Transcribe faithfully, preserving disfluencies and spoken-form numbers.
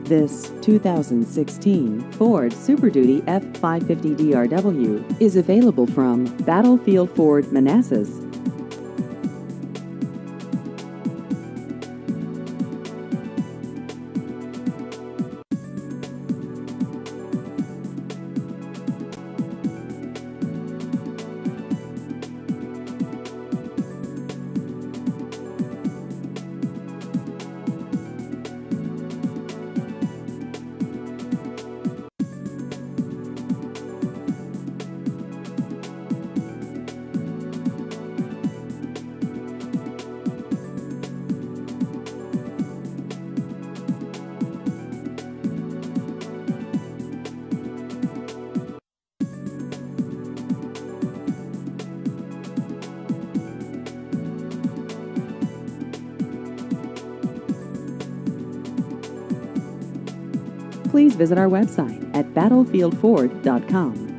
This two thousand sixteen Ford Super Duty F five fifty D R W is available from Battlefield Ford Manassas. Please visit our website at battlefield ford dot com.